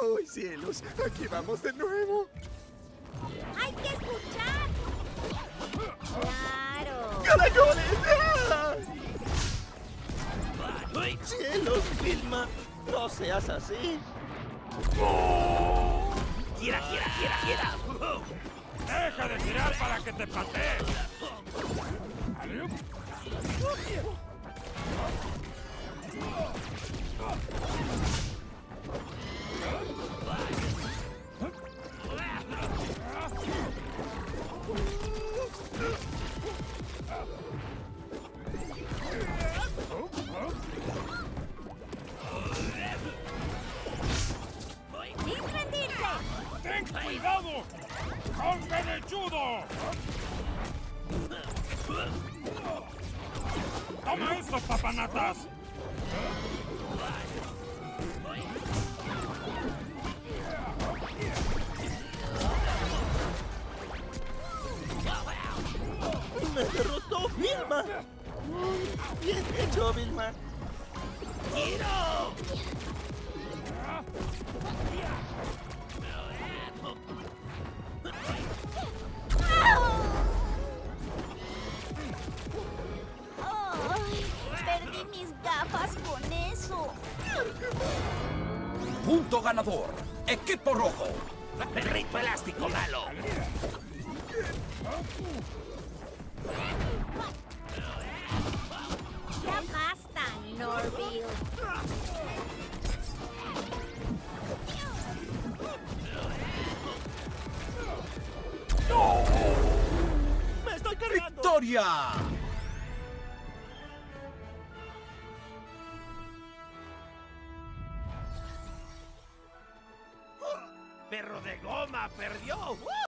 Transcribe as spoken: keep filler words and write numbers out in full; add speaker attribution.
Speaker 1: ¡Ay, cielos! ¡Aquí vamos de nuevo!
Speaker 2: ¡Hay que escuchar! ¡Claro!
Speaker 1: ¡Caracoles! ¡Ah! ¡Cielos, Vilma! ¡No seas así!
Speaker 3: ¡Gira, gira, gira, gira!
Speaker 4: ¡Deja de girar para que te patee!
Speaker 2: ¡Sin rendirse!
Speaker 4: ¡Ten cuidado! ¡Golpe de judo! ¡Toma esto, papanatas!
Speaker 1: ¡Me derrotó Vilma! ¡Bien hecho, Vilma!
Speaker 3: ¡Giro!
Speaker 2: ¡Ay! Perdí mis gafas con eso.
Speaker 5: Punto ganador. Equipo rojo.
Speaker 3: ¡Perrito elástico malo!
Speaker 2: Ya basta, Norville.
Speaker 1: ¡Me estoy cargando!
Speaker 5: ¡Victoria!
Speaker 3: ¡Perro de goma! ¡Perdió!